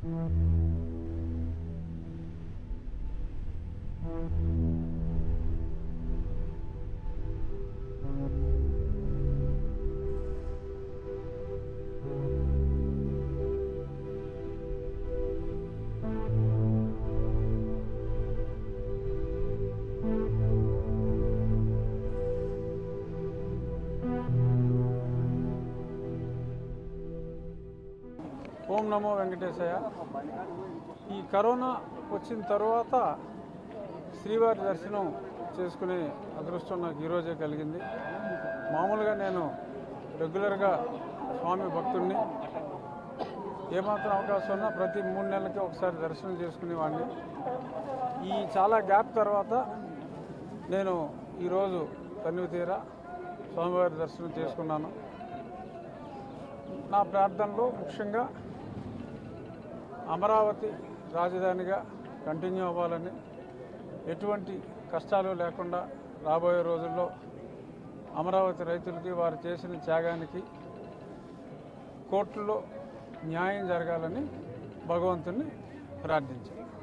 ఓం నమో వెంకటేశయ్య. ఈ కరోనా వచ్చిన తర్వాత శ్రీవారి దర్శనం చేసుకునే అదృష్టం నాకు ఈరోజే కలిగింది. మామూలుగా నేను రెగ్యులర్గా స్వామి భక్తుడిని. ఏమాత్రం అవకాశం ఉన్నా ప్రతి 3 నెలలకి ఒకసారి దర్శనం చేసుకునేవాడిని. ఈ చాలా గ్యాప్ తర్వాత నేను ఈరోజు తనివి తీరా స్వామివారి దర్శనం చేసుకున్నాను. నా ప్రార్థనలో ముఖ్యంగా అమరావతి రాజధానిగా కంటిన్యూ అవ్వాలని, ఎటువంటి కష్టాలు లేకుండా రాబోయే రోజుల్లో అమరావతి రైతులకి వారు చేసిన త్యాగానికి కోర్టులో న్యాయం జరగాలని భగవంతుని ప్రార్థించాను.